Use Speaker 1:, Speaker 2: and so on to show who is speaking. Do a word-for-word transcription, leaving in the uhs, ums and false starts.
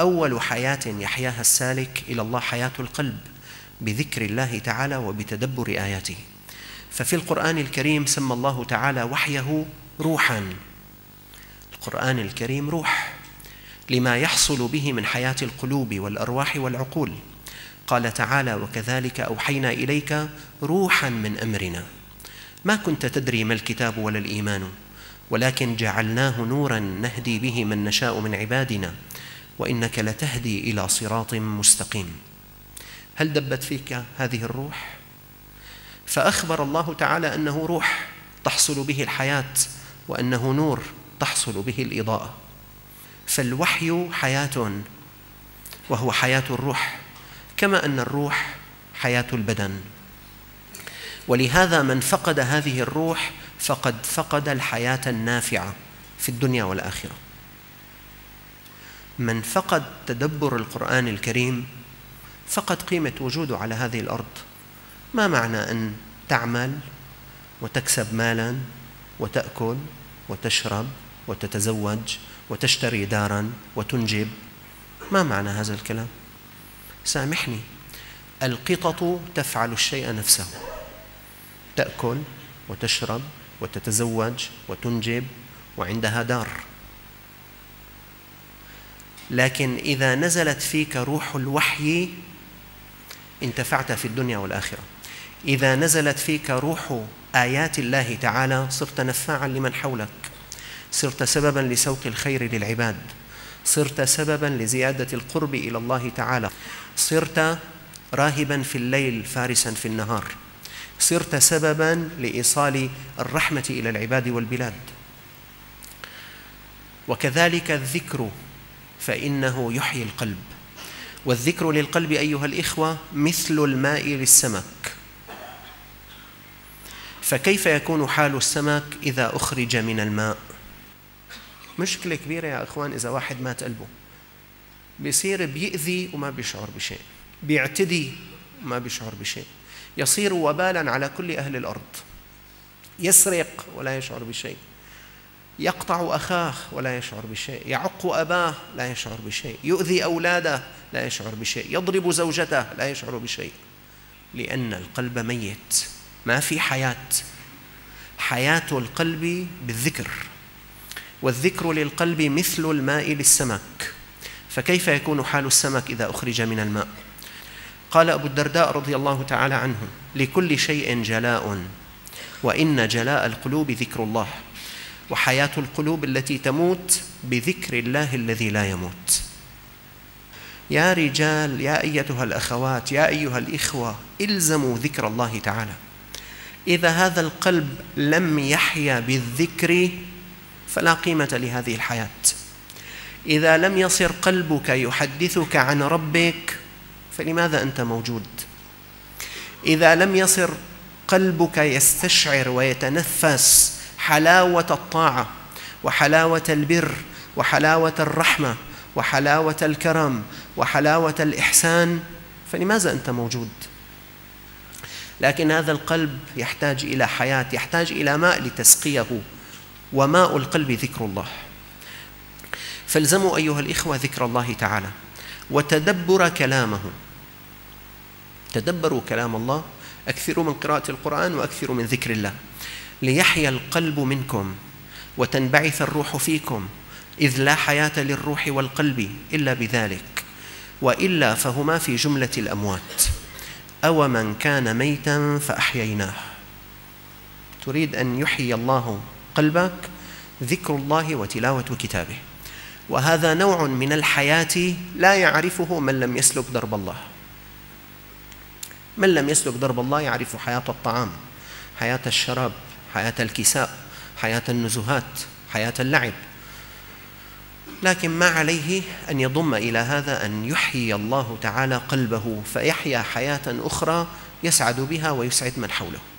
Speaker 1: أول حياة يحياها السالك إلى الله حياة القلب بذكر الله تعالى وبتدبر آياته. ففي القرآن الكريم سمى الله تعالى وحيه روحاً. القرآن الكريم روح لما يحصل به من حياة القلوب والأرواح والعقول. قال تعالى: وكذلك أوحينا إليك روحاً من أمرنا ما كنت تدري ما الكتاب ولا الإيمان ولكن جعلناه نوراً نهدي به من نشاء من عبادنا وإنك لتهدي إلى صراط مستقيم. هل دبت فيك هذه الروح؟ فأخبر الله تعالى أنه روح تحصل به الحياة وأنه نور تحصل به الإضاءة. فالوحي حياة وهو حياة الروح، كما أن الروح حياة البدن. ولهذا من فقد هذه الروح فقد فقد الحياة النافعة في الدنيا والآخرة. من فقد تدبر القرآن الكريم فقد قيمة وجوده على هذه الأرض. ما معنى أن تعمل وتكسب مالا وتأكل وتشرب وتتزوج وتشتري دارا وتنجب؟ ما معنى هذا الكلام؟ سامحني، القطط تفعل الشيء نفسه، تأكل وتشرب وتتزوج وتنجب وعندها دار. لكن إذا نزلت فيك روح الوحي انتفعت في الدنيا والآخرة. إذا نزلت فيك روح آيات الله تعالى صرت نفاعا لمن حولك، صرت سببا لسوق الخير للعباد، صرت سببا لزيادة القرب إلى الله تعالى، صرت راهبا في الليل فارسا في النهار، صرت سببا لإيصال الرحمة إلى العباد والبلاد. وكذلك الذكر فإنه يحيي القلب. والذكر للقلب أيها الإخوة مثل الماء للسمك. فكيف يكون حال السمك إذا أخرج من الماء؟ مشكلة كبيرة يا أخوان. إذا واحد مات قلبه بيصير بيأذي وما بيشعر بشيء، بيعتدي وما بيشعر بشيء، يصير وبالا على كل أهل الأرض، يسرق ولا يشعر بشيء، يقطع أخاه ولا يشعر بشيء، يعق أباه لا يشعر بشيء، يؤذي أولاده لا يشعر بشيء، يضرب زوجته لا يشعر بشيء، لأن القلب ميت، ما في حياة. حياة القلب بالذكر. والذكر للقلب مثل الماء للسمك. فكيف يكون حال السمك إذا أخرج من الماء؟ قال أبو الدرداء رضي الله تعالى عنه: لكل شيء جلاء وإن جلاء القلوب ذكر الله. وحياة القلوب التي تموت بذكر الله الذي لا يموت. يا رجال، يا أيتها الأخوات، يا أيها الإخوة، إلزموا ذكر الله تعالى. إذا هذا القلب لم يحيا بالذكر فلا قيمة لهذه الحياة. إذا لم يصر قلبك يحدثك عن ربك فلماذا أنت موجود؟ إذا لم يصر قلبك يستشعر ويتنفس حلاوة الطاعة وحلاوة البر وحلاوة الرحمة وحلاوة الكرم وحلاوة الإحسان فلماذا أنت موجود؟ لكن هذا القلب يحتاج إلى حياة، يحتاج إلى ماء لتسقيه، وماء القلب ذكر الله. فالزموا أيها الإخوة ذكر الله تعالى وتدبر كلامه. تدبروا كلام الله، أكثروا من قراءة القرآن وأكثروا من ذكر الله، ليحيا القلب منكم وتنبعث الروح فيكم، إذ لا حياة للروح والقلب إلا بذلك، وإلا فهما في جملة الأموات. أو من كان ميتا فأحييناه. تريد أن يحيي الله قلبك؟ ذكر الله وتلاوة كتابه. وهذا نوع من الحياة لا يعرفه من لم يسلك درب الله. من لم يسلك درب الله يعرف حياة الطعام، حياة الشراب، حياة الكساء، حياة النزهات، حياة اللعب. لكن ما عليه أن يضم إلى هذا أن يحيي الله تعالى قلبه فيحيا حياة أخرى يسعد بها ويسعد من حوله.